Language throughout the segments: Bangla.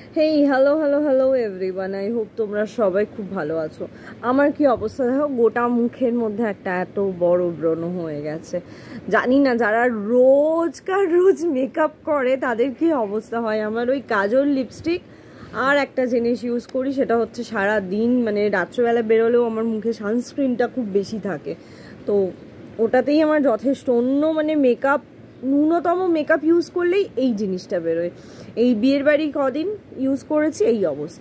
Hey hello hello hello everyone, I hope তোমরা সবাই খুব ভালো আছো। আমার কি অবস্থা দেখো, গোটা মুখের মধ্যে একটা এত বড় ব্রণ হয়ে গেছে। জানি না যারা রোজ মেকআপ করে তাদের কি অবস্থা হয়। আমার ওই কাজল লিপস্টিক আর একটা জিনিস ইউজ করি, সেটা হচ্ছে সারা দিন মানে রাত্রেবেলা বেরোলেও আমার মুখে সানস্ক্রিনটা খুব বেশি থাকে, তো ওটাতেই আমার যথেষ্ট। অন্য মানে মেকআপ ন্যূনতম মেকআপ ইউজ করলেই এই জিনিসটা বেরোয়। এই বিয়ের বাড়ি কদিন ইউজ করেছি, এই অবস্থা।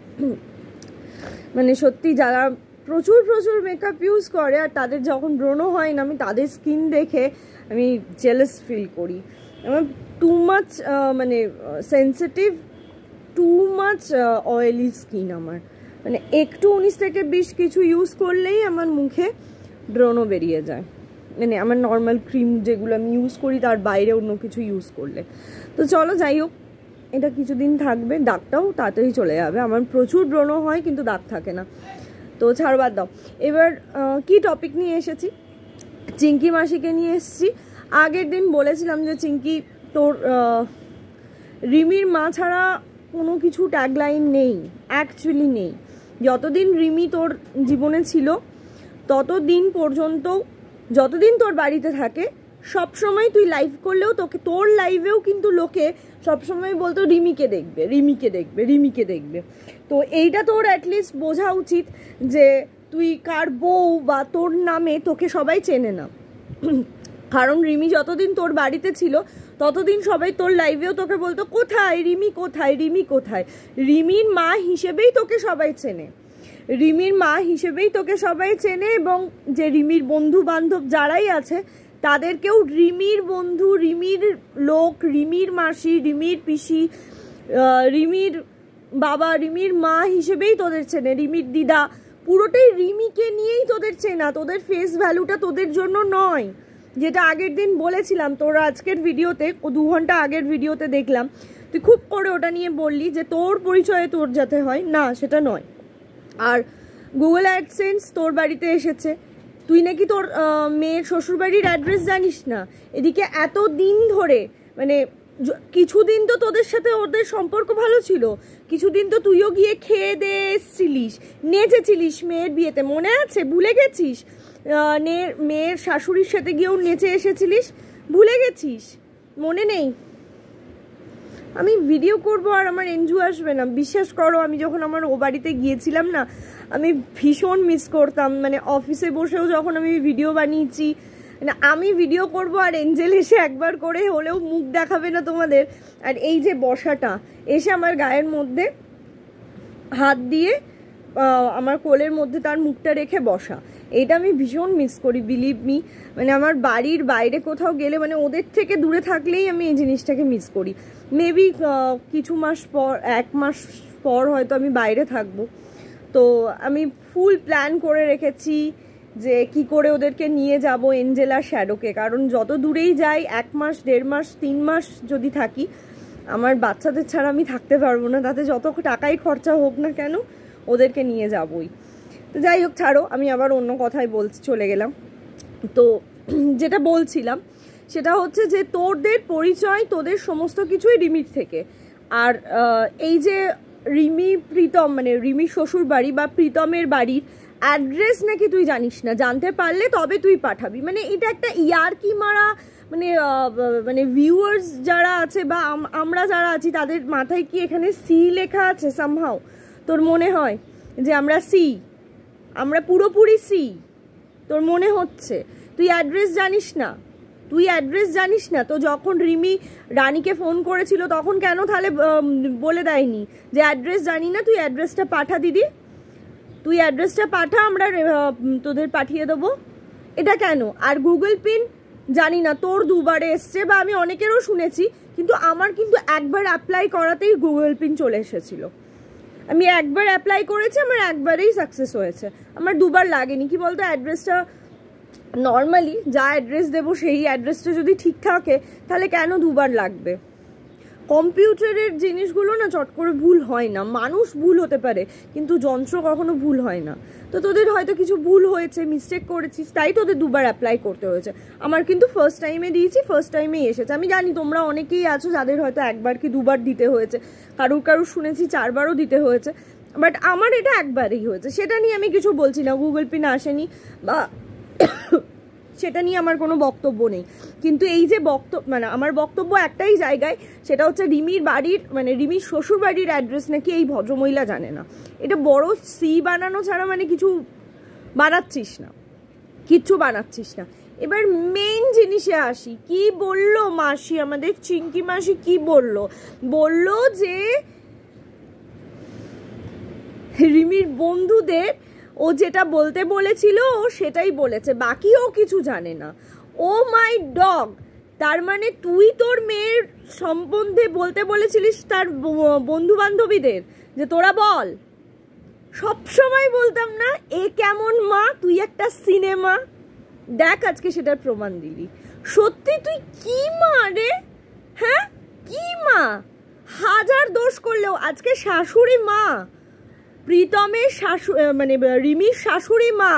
মানে সত্যি যারা প্রচুর মেকআপ ইউজ করে আর তাদের যখন ব্রণ হয় না, আমি তাদের স্কিন দেখে আমি জেলাস ফিল করি। আমার টু মাচ মানে sensitive, too much oily skin আমার। মানে একটু 19 থেকে 20 কিছু ইউজ করলেই আমার মুখে ব্রণ বেরিয়ে যায়। মানে আমার নর্মাল ক্রিম যেগুলো আমি ইউজ করি তার বাইরে অন্য কিছু ইউজ করলে। তো চলো যাই হোক, এটা কিছুদিন থাকবে, দাগটাও তাড়াতাড়ি চলে যাবে। আমার প্রচুর ব্রণ হয় কিন্তু দাগ থাকে না, তো ছাড় বাদ দাও। এবার কি টপিক নিয়ে এসেছি, চিঙ্কি মাসিকে নিয়ে এসেছি। আগের দিন বলেছিলাম যে চিঙ্কি তোর রিমির মা ছাড়া কোনো কিছু ট্যাগলাইন নেই, অ্যাকচুয়ালি নেই। যতদিন রিমি তোর জীবনে ছিল ততদিন পর্যন্ত, যতদিন তোর বাড়িতে থাকে, সবসময় তুই লাইভ করলেও তোকে, তোর লাইভেও কিন্তু লোকে সবসময় বলতো রিমিকে দেখবে, রিমিকে দেখবে, রিমিকে দেখবে। তো এইটা তোর অ্যাটলিস্ট বোঝা উচিত যে তুই কার বউ বা তোর নামে তোকে সবাই চেনে না। কারণ রিমি যতদিন তোর বাড়িতে ছিল ততদিন সবাই তোর লাইভেও তোকে বলতো কোথায় রিমি, কোথায় রিমি, কোথায়। রিমির মা হিসেবেই তোকে সবাই চেনে, রিমির মা হিসেবেই তোকে সবাই চেনে। এবং যে রিমির বন্ধু বান্ধব যারাই আছে তাদেরকেও রিমির বন্ধু, রিমির লোক, রিমির মাসি, রিমির পিসি, রিমির বাবা, রিমির মা হিসেবেই তোদের চেনে। রিমির দিদা, পুরোটাই রিমিকে নিয়েই তোদের চেনা। তোদের ফেস ভ্যালুটা তোদের জন্য নয়, যেটা আগের দিন বলেছিলাম। তোরা আজকের ভিডিওতে, 2 ঘন্টা আগের ভিডিওতে দেখলাম তুই খুব করে ওটা নিয়ে বললি যে তোর পরিচয়ে তোর যাতে হয় না, সেটা নয়। আর গুগল অ্যাডসেন্স তোর বাড়িতে এসেছে, তুই নাকি তোর মেয়ের শ্বশুরবাড়ির অ্যাড্রেস জানিস না। এদিকে এত দিন ধরে মানে কিছুদিন তো তোদের সাথে ওদের সম্পর্ক ভালো ছিল, কিছুদিন তো তুইও গিয়ে খেয়ে দিয়ে এসছিলিস, নেচেছিলিস মেয়ের বিয়েতে, মনে আছে? ভুলে গেছিস? মেয়ের শাশুড়ির সাথে গিয়েও নেচে এসেছিলিস, ভুলে গেছিস? মনে নেই? আমি ভিডিও করব আর আমার এনজু আসবে না, বিশ্বাস করো। আমি যখন আমার ও বাড়িতে গিয়েছিলাম না, আমি ভীষণ মিস করতাম। মানে অফিসে বসেও যখন আমি ভিডিও বানিয়েছি, মানে আমি ভিডিও করব আর এঞ্জেল এসে একবার করে হলেও মুখ দেখাবে না তোমাদের। আর এই যে বসাটা, এসে আমার গায়ের মধ্যে হাত দিয়ে আমার কোলের মধ্যে তার মুখটা রেখে বসা, এটা আমি ভীষণ মিস করি, বিলিভ মি। মানে আমার বাড়ির বাইরে কোথাও গেলে, মানে ওদের থেকে দূরে থাকলেই আমি এই জিনিসটাকে মিস করি। মেবি কিছু মাস পর, 1 মাস পর হয়তো আমি বাইরে থাকবো, তো আমি ফুল প্ল্যান করে রেখেছি যে কি করে ওদেরকে নিয়ে যাব এঞ্জেল আর শ্যাডোকে। কারণ যত দূরেই যাই, 1 মাস, 1.5 মাস, 3 মাস যদি থাকি, আমার বাচ্চাদের ছাড়া আমি থাকতে পারবো না। তাতে যত টাকাই খরচা হোক না কেন, ওদেরকে নিয়ে যাবই। তো যাই হোক, ছাড়ো, আমি আবার অন্য কথাই চলে গেলাম। তো যেটা বলছিলাম সেটা হচ্ছে যে তোদের পরিচয়, তোদের সমস্ত কিছুই রিমির থেকে। আর এই যে রিমি প্রীতম, মানে রিমির শ্বশুর বাড়ি বা প্রীতমের বাড়ির অ্যাড্রেস নাকি তুই জানিস না, জানতে পারলে তবে তুই পাঠাবি। মানে এটা একটা ইয়ার্কি মারা, মানে মানে ভিউয়ার্স যারা আছে বা আমরা যারা আছি তাদের মাথায় কি এখানে সি লেখা আছে সামহাও? তোর মনে হয় যে আমরা সি, আমরা পুরোপুরি সি? তোর মনে হচ্ছে তুই অ্যাড্রেস জানিস না? তুই অ্যাড্রেস জানিস না তো যখন রিমি রানীকে ফোন করেছিল তখন কেন তাহলে বলে দেয়নি যে অ্যাড্রেস জানি না, তুই অ্যাড্রেসটা পাঠা দিদি, তুই অ্যাড্রেসটা পাঠা, আমরা তোদের পাঠিয়ে দেবো? এটা কেন? আর গুগল পিন জানি না, তোর 2 বারে এসছে বা আমি অনেকেরও শুনেছি, কিন্তু আমার কিন্তু একবার অ্যাপ্লাই করাতেই গুগল পিন চলে এসেছিল। আমি একবার অ্যাপ্লাই করেছি, আমার একবারেই সাকসেস হয়েছে, আমার 2 বার লাগেনি। কি বলতো, অ্যাড্রেসটা নর্মালি যা অ্যাড্রেস দেবো সেই অ্যাড্রেসটা যদি ঠিক থাকে তাহলে কেন 2 বার লাগবে? কম্পিউটারের জিনিসগুলো না চট করে ভুল হয় না, মানুষ ভুল হতে পারে কিন্তু যন্ত্র কখনো ভুল হয় না। তো তোদের হয়তো কিছু ভুল হয়েছে, মিস্টেক করেছিস, তাই তোদের দুবার অ্যাপ্লাই করতে হয়েছে। আমার কিন্তু ফার্স্ট টাইমে দিয়েছি, ফার্স্ট টাইমেই এসেছে। আমি জানি তোমরা অনেকেই আছো যাদের হয়তো একবার কি দুবার দিতে হয়েছে, কারুর শুনেছি 4বারও দিতে হয়েছে, বাট আমার এটা একবারই হয়েছে। সেটা নিয়ে আমি কিছু বলছি না, গুগল পিন আসেনি বা সেটা নিয়ে আমার কোনো বক্তব্য নেই। কিন্তু এই যে মানে আমার বক্তব্য একটাই জায়গায়, সেটা হচ্ছে রিমির বাড়ির মানে রিমির শ্বশুর বাড়ির অ্যাড্রেস নাকি এই ভদ্রমহিলা জানে না। এটা বড় সি বানানো ছাড়া মানে কিছু বানাচ্ছিস না, কিচ্ছু বানাচ্ছিস না। এবার মেইন জিনিসে আসি, কি বললো মাসি, আমাদের চিঙ্কি মাসি কি বললো যে রিমির বন্ধুদের ও যেটা বলতে বলেছিল ও সেটাই বলেছে, বাকি ও কিছু জানে না। ও মাই ডগ, তার মানে তুই তোর মেয়ের সম্বন্ধে বলতে বলেছিলিস তার বন্ধু বান্ধবীদের যে তোরা বল। সবসময় বলতাম না এ কেমন মা, তুই একটা সিনেমা দেখ, আজকে সেটার প্রমাণ দিলি। সত্যি তুই কি মা রে, হ্যাঁ কি মা? হাজার দোষ করলেও আজকে শাশুড়ি মা, প্রীতমের মানে রিমির শাশুড়ি মা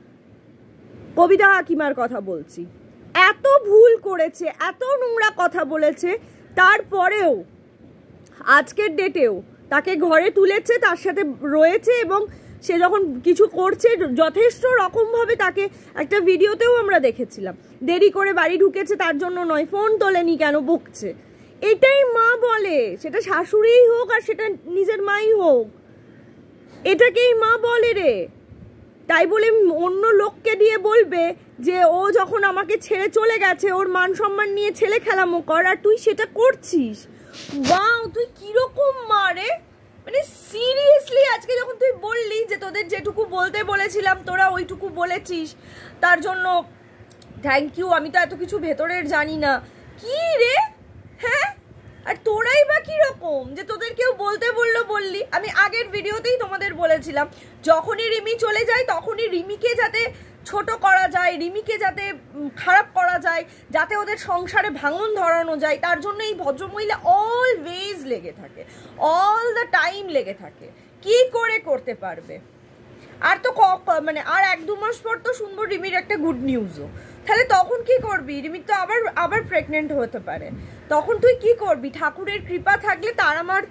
কবিতা হাকিমার কথা বলছি, এত ভুল করেছে, এত নোংরা কথা বলেছে, তারপরেও আজকের ডেটেও তাকে ঘরে তুলেছে, তার সাথে রয়েছে, এবং সে যখন কিছু করছে যথেষ্ট রকমভাবে তাকে একটা ভিডিওতেও আমরা দেখেছিলাম, দেরি করে বাড়ি ঢুকেছে তার জন্য নয়, ফোন তোলেনি কেন বকছে। এটাই মা বলে, সেটা শাশুড়িই হোক আর সেটা নিজের মাই হোক, এটাকেই মা বলে রে। তাই বলে অন্য লোককে দিয়ে বলবে যে ও যখন আমাকে ছেড়ে চলে গেছে ওর মান সম্মান নিয়ে ছেলে খেলামো কর, আর তুই সেটা করছিস। বাহ, তুই কিরকম মা রে, মানে সিরিয়াসলি আজকে যখন তুই বললি যে তোদের যেটুকু বলতে বলেছিলাম তোরা ওইটুকু বলেছিস, তার জন্য থ্যাংক ইউ। আমি তো এত কিছু ভেতরের জানি না। কি রে, হ্যাঁ, আর তোরাই বা কিরকম যে তোদের কেউ বলতে বললি। আমি আগের ভিডিওতেই তোমাদের বলেছিলাম যখনই রিমি চলে যায় তখনই রিমিকে যাতে ছোট করা যায়, রিমিকে যাতে খারাপ করা যায়, যাতে ওদের সংসারে ভাঙন ধরানো যায়, তার জন্য এই ভদ্রমহিলা অলওয়েজ লেগে থাকে, অল দ্য টাইম লেগে থাকে। কি করে করতে পারবে? আর তো মানে আর 1-2 মাস পর তো শুনবো রিমির একটা গুড নিউজও, তাহলে তখন কি করবি? রিমির তো আবার প্রেগনেন্ট হতে পারে, তখন তুই কি করবি? ঠাকুরের কৃপা থাকলে, তার আমার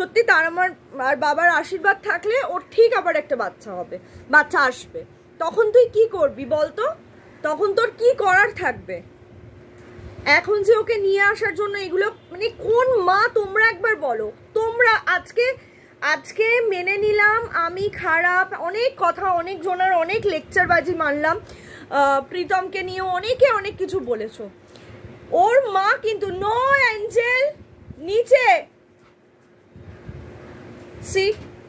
আর বাবার আশীর্বাদ থাকলে ওর ঠিক আবার একটা বাচ্চা আসবে, তখন তুই কি করবি বলতো? তখন তোর কি করার থাকবে? এখন যে ওকে নিয়ে আসার জন্য এগুলো, মানে কোন মা তোমরা একবার বলো। তোমরা আজকে মেনে নিলাম আমি খারাপ, অনেক কথা, অনেক জনের অনেক লেকচারবাজি মানলাম, প্রীতমকে নিয়ে অনেকে অনেক কিছু বলেছো, ওর মা কিন্তু নো অ্যাঞ্জেল নিচে, সি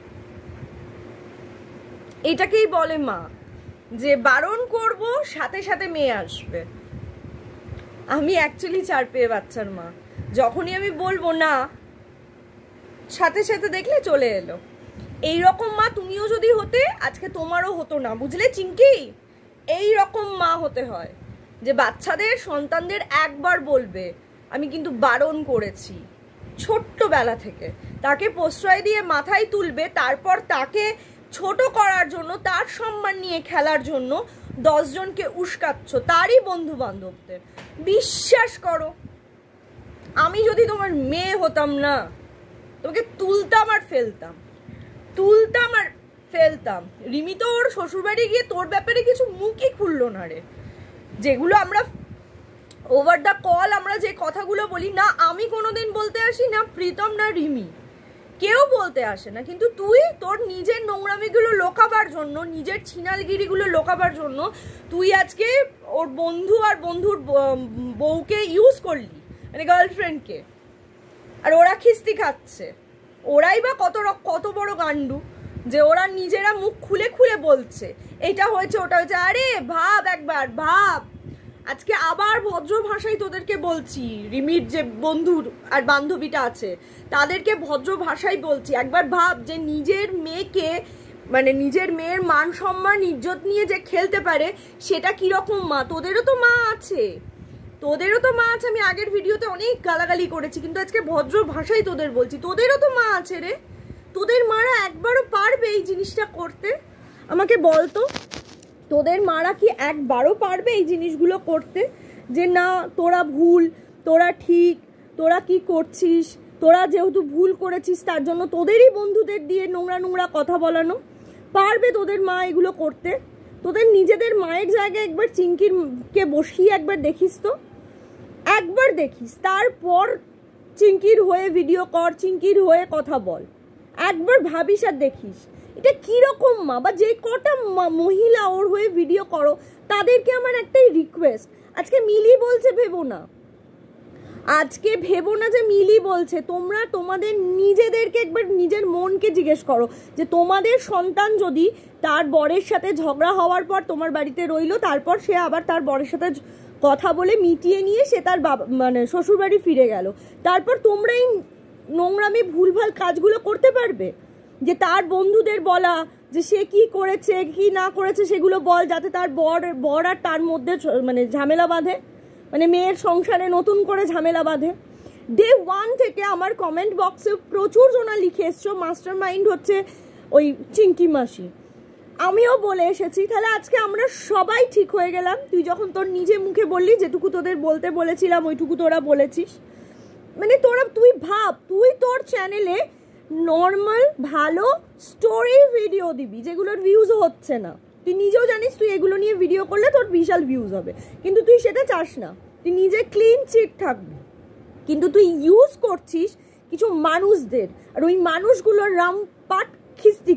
এটাকেই বলে মা, যে বারণ করব সাথে সাথে মেয়ে আসবে। আমি অ্যাকচুয়ালি 4 পেয়ে বাচ্চার মা, যখনই আমি বলবো না সাথে সাথে দেখলে চলে এলো। এই রকম মা তুমিও যদি হতে আজকে তোমারও হতো না, বুঝলে চিঙ্কি? এই রকম মা হতে হয় যে বাচ্চাদের সন্তানদের একবার বলবে আমি কিন্তু বারণ করেছি, ছোট্টবেলা থেকে তাকে প্রশ্রয় দিয়ে মাথায় তুলবে, তারপর তাকে ছোট করার জন্য, তার সম্মান নিয়ে খেলার জন্য 10 জনকে উস্কাচ্ছ, তারই বন্ধু বান্ধবদের। বিশ্বাস করো, আমি যদি তোমার মেয়ে হতাম না, তোমাকে তুলতাম আর ফেলতাম। রিমি তো ওর শ্বশুরবাড়ি গিয়ে তোর ব্যাপারে কিছু মুখই খুললো না রে। যেগুলো আমরা ওভার দ্য কল আমরা যে কথাগুলো বলি না, আমি কোনোদিন বলতে আসি না, প্রীতম না রিমি, কেউ বলতে আসে না, কিন্তু তুই তোর নিজের নোংরামিগুলো লোকাবার জন্য, নিজের ছিনালগিরিগুলো লোকাবার জন্য তুই আজকে ওর বন্ধু আর বন্ধুর বউকে ইউজ করলি, মানে গার্লফ্রেন্ডকে, আর ওরা খিস্তি খাচ্ছে। ওরাই বা কত বড় গান্ডু যে ওরা নিজেরা মুখ খুলে বলছে এটা হয়েছে ওটা হয়েছে। আরে একবার ভাব, আজকে আবার ভদ্র ভাষায় তোদেরকে বলছি, রিমির যে বন্ধুর আর বান্ধবীটা আছে তাদেরকে ভদ্র ভাষায় বলছি, একবার ভাব যে নিজের মেয়েকে, মানে নিজের মেয়ের মান সম্মান ইজ্জত নিয়ে যে খেলতে পারে সেটা কিরকম মা। তোদেরও তো মা আছে, তোদেরও তো মা আছে। আমি আগের ভিডিওতে অনেক গালাগালি করেছি, কিন্তু আজকে ভদ্র ভাষায় তোদের বলছি, তোদেরও তো মা আছে রে। তোদের মারা একবারও পারবে এই জিনিসটা করতে? আমাকে বলতো, তোদের মারা কি একবারও পারবে এই জিনিসগুলো করতে? যে না তোরা ভুল, তোরা ঠিক, তোরা কি করছিস, তোরা যেহেতু ভুল করেছিস তার জন্য তোদেরই বন্ধুদের দিয়ে নোংরা নোংরা কথা বলানো? পারবে তোদের মা এগুলো করতে? তোদের নিজেদের মায়ের জায়গায় একবার চিঙ্কিরকে বসিয়ে একবার দেখিস তো, একবার দেখিস, তারপর চিঙ্কির হয়ে ভিডিও কর, চিঙ্কির হয়ে কথা বল, একবার ভাবিস আর দেখিস এটা কিরকম মা। বা যে কটা মহিলা ওর হয়ে ভিডিও করো তাদেরকে আমার একটাই রিকোয়েস্ট, আজকে মিলি বলছে ভেবো না, আজকে ভেবো না যে মিলি বলছে। তোমরা তোমাদের নিজেদেরকে একবার নিজের মনকে জিজ্ঞেস করো যে তোমাদের সন্তান যদি তার বরের সাথে ঝগড়া হওয়ার পর তোমার বাড়িতে রইলো, তারপর সে আবার তার বরের সাথে কথা বলে মিটিয়ে নিয়ে সে তার শ্বশুরবাড়ি ফিরে গেল, তারপর তোমরা এই নোংরামি ভুলভাল কাজগুলো করতে পারবে? যে তার বন্ধুদের বলা যে সে কি করেছে কি না করেছে সেগুলো বল, যাতে তার বর আর তার মধ্যে ঝামেলা বাঁধে, মেয়ের সংসারে নতুন করে ঝামেলা বাঁধে। ডে 1 থেকে আমার কমেন্ট বক্সে প্রচুর জনা লিখে এসছো মাস্টার মাইন্ড হচ্ছে ওই চিঙ্কি মাসি। আমিও বলে এসেছি, তাহলে আজকে আমরা সবাই ঠিক হয়ে গেলাম। তুই যখন তোর নিজে মুখে বললি যেটুকু তোদের বলতে বলেছিলাম ওইটুকু তোরা বলেছিস। তুই ভাব, তুই তোর চ্যানেলে নর্মাল ভালো স্টোরি ভিডিও দিবি যেগুলোর ভিউজও হচ্ছে না, তুই নিজেও জানিস তুই এগুলো নিয়ে ভিডিও করলে তোর বিশাল ভিউজ হবে, কিন্তু তুই সেটা চাস না, তুই নিজে ক্লিন চিট থাকবি। কিন্তু তুই ইউজ করছিস কিছু মানুষদের, আর ওই মানুষগুলো রামপাট খিস্তি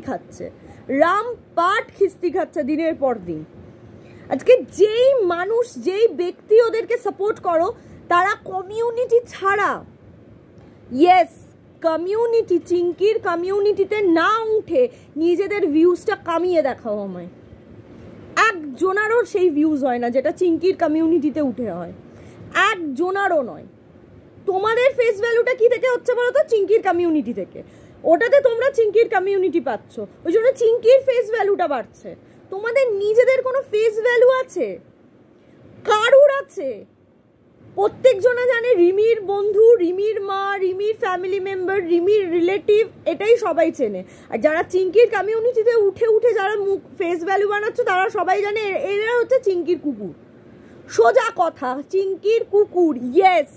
খাচ্ছে দিনের পর দিন। আজকে যেই মানুষ যেই ব্যক্তি ওদেরকে সাপোর্ট করো তারা কমিউনিটি ছাড়া, ইয়েস কমিউনিটি, চিঙ্কির কমিউনিটিতে না উঠে নিজেদের ভিউজটা কামিয়ে দেখাও আমায়। একজনারও সেই ভিউজ হয় না যেটা চিঙ্কির কমিউনিটিতে উঠে হয়, একজনারও নয়। তোমাদের ফেস ভ্যালুটা কি থেকে হচ্ছে বলো তো? চিঙ্কির কমিউনিটি থেকে। ওটাতে তোমরা চিঙ্কির কমিউনিটি পাচ্ছ, ওই জন্য চিঙ্কির ফেস ভ্যালুটা বাড়ছে। তোমাদের নিজেদের কোনো ফেস ভ্যালু আছে? কারুর আছে? প্রত্যেকজনা জানে রিমির বন্ধু, রিমির মা, রিমির ফ্যামিলি মেম্বার, রিমির রিলেটিভ, এটাই সবাই চেনে। আর যারা চিঙ্কির কমিউনিটিতে উঠে উঠে যারা মুখ ফেস ভ্যালু বানাচ্ছে তারা সবাই জানে এরা হচ্ছে চিঙ্কির কুকুর। সোজা কথা, চিঙ্কির কুকুর। ইয়েস,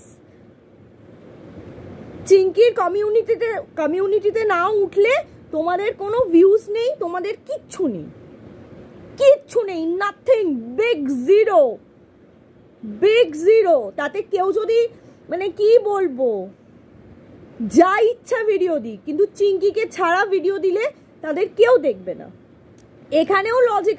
চিঙ্কির কমিউনিটিতে না উঠলে তোমাদের কোনো ভিউজ নেই, তোমাদের কিচ্ছু নেই, নাথিং, বিগ জিরো। তাতে কেউ যদি কি বলবো যা ইচ্ছা ভিডিও দিই, কিন্তু চিঙ্কিকে ছাড়া ভিডিও দিলে তাদের কেউ দেখবে না। এখানেও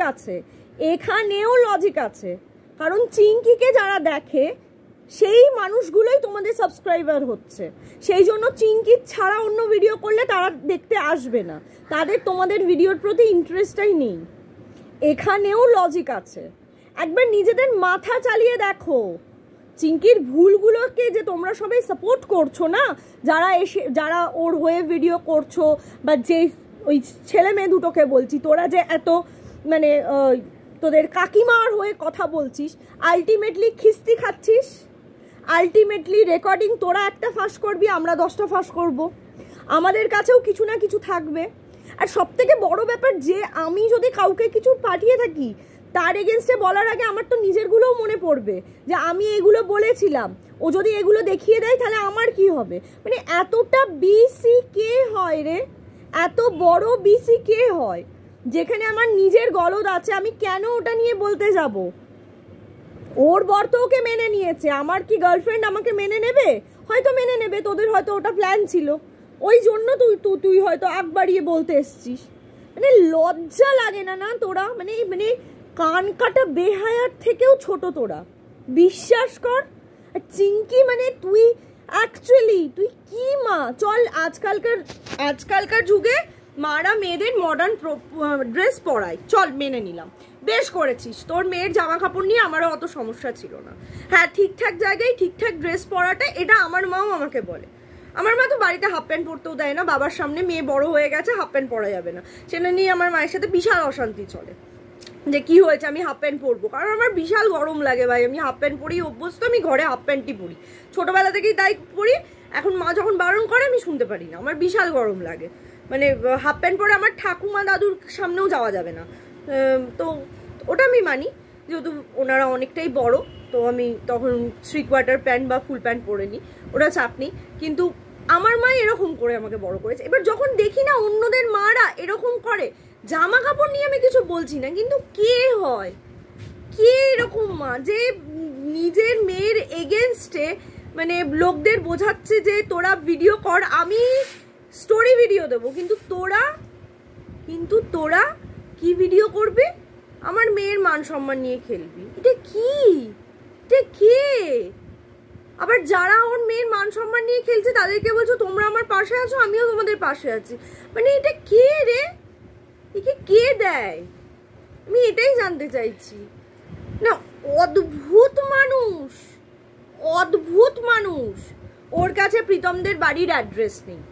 লজিক আছে, কারণ চিঙ্কিকে যারা দেখে সেই মানুষগুলোই তোমাদের সাবস্ক্রাইবার হচ্ছে, সেই জন্য চিঙ্কি ছাড়া অন্য ভিডিও করলে তারা দেখতে আসবে না, তাদের তোমাদের ভিডিওর প্রতি ইন্টারেস্টটাই নেই। এখানেও লজিক আছে, একবার নিজেদের মাথা চালিয়ে দেখো। চিঙ্কির ভুলগুলোকে যে তোমরা সবাই সাপোর্ট করছো না, যারা ওর হয়ে ভিডিও করছো, বা যে ওই ছেলে মেয়ে দুটোকে বলছি, তোরা যে এত তোদের কাকিমার হয়ে কথা বলছিস, আলটিমেটলি খিস্তি খাচ্ছিস, আলটিমেটলি রেকর্ডিং তোরা একটা ফাঁস করবি, আমরা 10টা ফাঁস করব, আমাদের কাছেও কিছু না কিছু থাকবে। আর সব থেকে বড় ব্যাপার যে আমি যদি কাউকে কিছু পাঠিয়ে থাকি তার এগেনস্টে বলার আগে আমার তো নিজেরগুলোও মনে পড়বে যে আমি এগুলো বলেছিলাম, ও যদি এগুলো দেখিয়ে দেয় তাহলে আমার কি হবে। এতটা বিসি কে হয় রে, এত বড় বিসি কে হয় যেখানে আমার নিজের গলদ আছে, আমি কেন ওটা নিয়ে বলতে যাব? ওর বর তো ওকে মেনে নিয়েছে, আমার কি গার্লফ্রেন্ড আমাকে মেনে নেবে? হয়তো মেনে নেবে, তোদের হয়তো ওটা প্ল্যান ছিল, ওই জন্য তুই হয়তো আগ বাড়িয়ে বলতে এসছিস। লজ্জা লাগে না তোরা? কান কাটা বেহায়ার থেকেও ছোট তোরা, বিশ্বাস কর। চিঙ্কি তুই অ্যাকচুয়ালি তুই কি মা? চল, আজকালকার যুগে মারা মেয়েদের মডার্ন ড্রেস পরায়, চল মেনে নিলাম, বেশ করেছিস। তোর মেয়ের জামা কাপড় নিয়ে আমারও অত সমস্যা ছিল না। হ্যাঁ, ঠিকঠাক জায়গায় ঠিকঠাক ড্রেস পরাটা, এটা আমার মাও আমাকে বলে। আমার মা তো বাড়িতে হাফ প্যান্ট পরতেও দেয় না, বাবার সামনে মেয়ে বড় হয়ে গেছে হাফ প্যান্ট পরা যাবে না, সেটা নিয়ে আমার মায়ের সাথে বিশাল অশান্তি চলে। যে কি হয়েছে আমি হাফ প্যান্ট পরবো, কারণ আমার বিশাল গরম লাগে ভাই। আমি হাফ প্যান্ট পরি অভ্যস্ত, আমি ঘরে হাফ প্যান্টই পরি, ছোটোবেলা থেকেই তাই পরি। এখন মা যখন বারণ করে আমি শুনতে পারি না, আমার বিশাল গরম লাগে। মানে হাফ প্যান্ট পরে আমার ঠাকুমা দাদুর সামনেও যাওয়া যাবে না। তো ওটা আমি মানি, যেহেতু ওনারা অনেকটাই বড়, তো আমি তখন 3/4 প্যান্ট বা ফুল প্যান্ট পরে নিই, ওটা চাপ নেই। কিন্তু আমার মা এরকম করে আমাকে বড় করেছে। এবার যখন দেখি না অন্যদের মারা এরকম করে, জামা কাপড় নিয়ে আমি কিছু বলছি না, কিন্তু কে হয়, কে এরকম মা যে নিজের মেয়ের এগেনস্টে মানে লোকদের বোঝাচ্ছে যে তোরা ভিডিও কর, আমি স্টোরি ভিডিও দেবো, কিন্তু তোরা কি ভিডিও করবে, আমার মেয়ের মান সম্মান নিয়ে খেলবি। এটা কি, এটা কে? আবার যারা ওর মেয়ের মান সম্মান নিয়ে খেলছে তাদেরকে বলছো তোমরা আমার পাশে আছো, আমিও তোমাদের পাশে আছি। মানে এটা কে রে, একে কে দেয়? আমি এটাই জানতে চাইছি না। অদ্ভুত মানুষ, অদ্ভুত মানুষ। ওর কাছে প্রীতমদের বাড়ির অ্যাড্রেস নেই।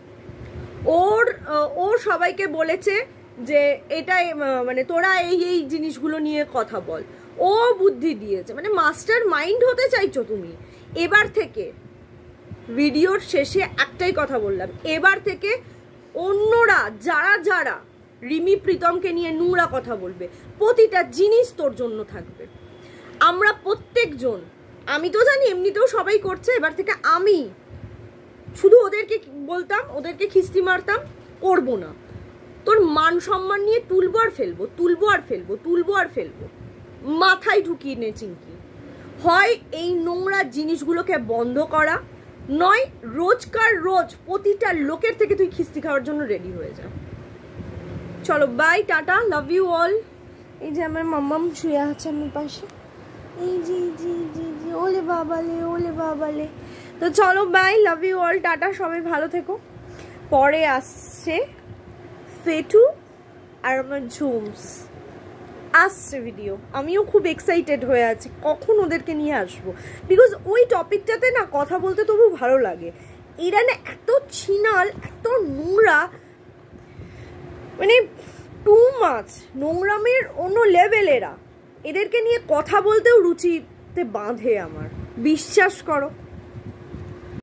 ও সবাইকে বলেছে যে এটা মানে তোরা এই জিনিসগুলো নিয়ে কথা বল। ও বুদ্ধি দিয়েছে, মানে মাস্টার মাইন্ড হতে চাইছো তুমি। এবার থেকে ভিডিওর শেষে একটাই কথা বললাম, এবার থেকে অন্যরা যারা রিমি প্রীতমকে নিয়ে নোংরা কথা বলবে, প্রতিটা জিনিস তোর জন্য থাকবে। আমরা প্রত্যেকজন, আমি তো জানি এমনিতেও সবাই করছে, এবার থেকে আমি শুধু ওদেরকে বলতাম, ওদেরকে খিস্তি মারতাম, করবো না। তোর মান সম্মান নিয়ে তুলবো আর ফেলবো, তুলবো আর ফেলবো, তুলবো আর ফেলবো। মাথায় ঢুকিয়ে নে চিঙ্কি। হয় এই নোংরা জিনিসগুলোকে বন্ধ করা, নয় রোজকার রোজ প্রতিটা লোকের থেকে তুই খিস্তি খাওয়ার জন্য রেডি হয়ে যা। চলো bye, tata, love you all. এই যে আমার মাম্মাম শুয়ে আছে আমার পাশে, এই জি জি জি জি, ওলে বাবালে, ওলে বাবালে। তো চলো bye, love you all, tata, সবাই ভালো থেকো। পরে আসছে ফেটু আর আমার ঝুমস আসছে ভিডিও। আমিও খুব এক্সাইটেড হয়ে আছি কখন ওদেরকে নিয়ে আসবো, বিকজ ওই টপিকটাতে না কথা বলতে তবু ভালো লাগে। এরা না এত ছিনাল, এত নোংরা, মানে টু মাছ, নোংরামের অন্য লেভেল। এদেরকে নিয়ে কথা বলতেও রুচিতে বাঁধে আমার, বিশ্বাস করো।